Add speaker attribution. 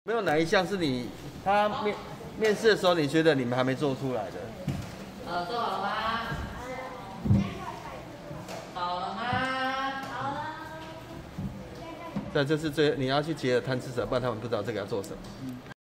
Speaker 1: 没有哪一项是他面试的时候你觉得你们还没做出来的？
Speaker 2: 做好了吗？好了吗？好了。
Speaker 1: 这是你要去结合贪吃蛇，不然他们不知道这个要做什么。